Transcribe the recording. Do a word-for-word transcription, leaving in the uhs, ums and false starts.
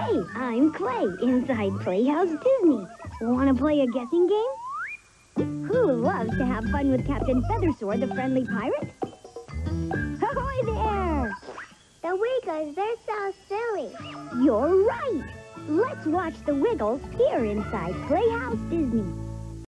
Hey, I'm Clay, inside Playhouse Disney. Want to play a guessing game? Who loves to have fun with Captain Feathersword, the friendly pirate? Ahoy there! The Wiggles, they're so silly. You're right. Let's watch the Wiggles here inside Playhouse Disney.